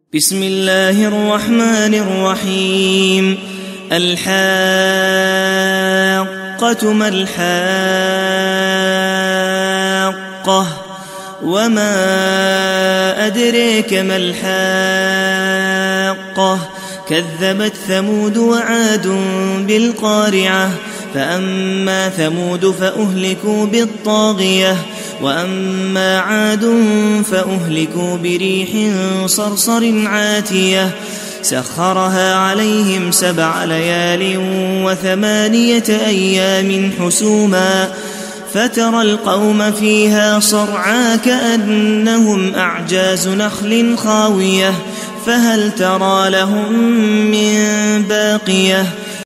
بسم الله الرحمن الرحيم. الحاقة ما الحاقة وما أدريك ما الحاقة كذبت ثمود وعاد بالقارعة فأما ثمود فأهلكوا بالطاغية وأما عاد فأهلكوا بريح صرصر عاتية سخرها عليهم 7 ليال و8 أيام حسوما فترى القوم فيها صرعى كأنهم أعجاز نخل خاوية فهل ترى لهم من باقية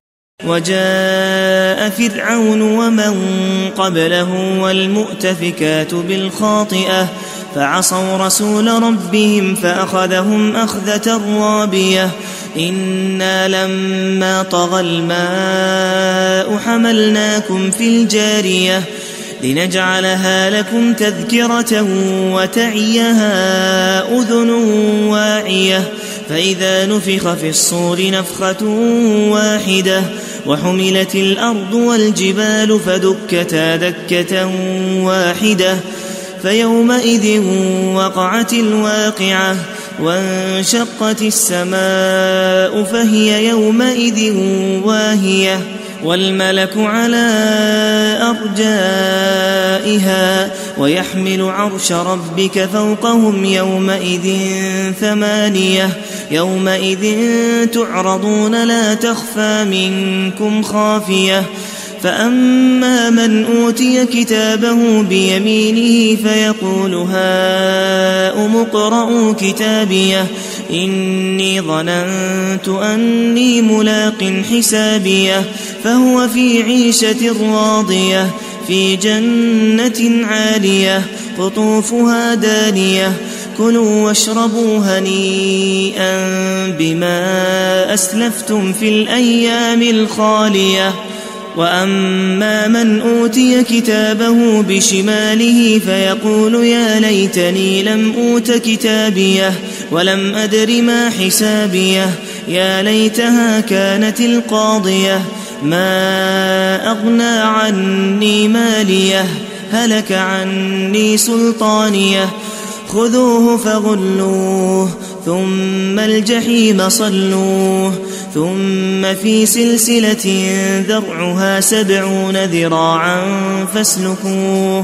وجاء فرعون ومن قبله والمؤتفكات بالخاطئة فعصوا رسول ربهم فأخذهم أخذة رابية إنا لما طغى الماء حملناكم في الجارية لنجعلها لكم تذكرة وتعيها أذن واعية فإذا نفخ في الصور نفخة واحدة وحملت الأرض والجبال فدكتا دكة واحدة فيومئذ وقعت الواقعة وانشقت السماء فهي يومئذ واهية والملك على أرجائها ويحمل عرش ربك فوقهم يومئذ 8 يومئذ تعرضون لا تخفى منكم خافية فأما من أوتي كتابه بيمينه فيقول هاؤم اقرءوا كتابيه إني ظننت أني ملاق حسابيه فهو في عيشة راضية في جنة عالية قطوفها دانية كلوا واشربوا هنيئا بما أسلفتم في الأيام الخالية وأما من أوتي كتابه بشماله فيقول يا ليتني لم أوت كتابيه ولم أدر ما حسابيه يا ليتها كانت القاضية ما أغنى عني ماليه هلك عني سلطانيه خذوه فغلوه ثم الجحيم صلوه ثم في سلسلة ذرعها 70 ذراعا فاسلكوه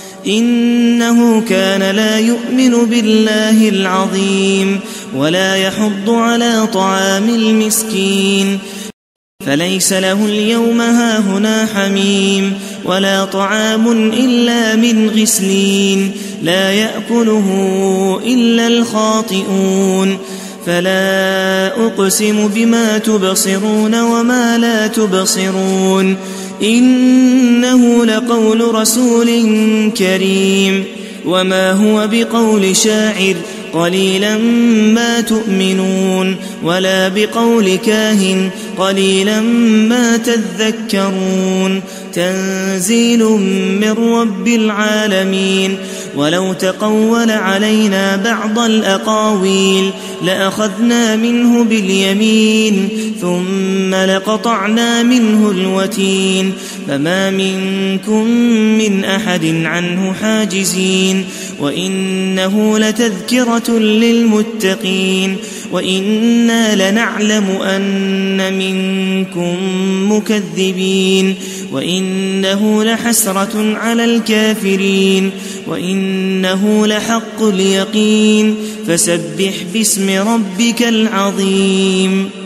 إنه كان لا يؤمن بالله العظيم ولا يحض على طعام المسكين فليس له اليوم هاهنا حميم ولا طعام إلا من غسلين لا يأكله إلا الخاطئون فلا أقسم بما تبصرون وما لا تبصرون إنه لقول رسول كريم وما هو بقول شاعر قليلا ما تؤمنون ولا بقول كاهن قليلا ما تذكرون تنزيل من رب العالمين ولو تقول علينا بعض الأقاويل لأخذنا منه باليمين ثم لقطعنا منه الوتين فما منكم من أحد عنه حاجزين وإنه لتذكرة للمتقين وإنا لنعلم أن منكم مكذبين وإنه لحسرة على الكافرين وإنه لحق اليقين فسبح باسم ربك العظيم.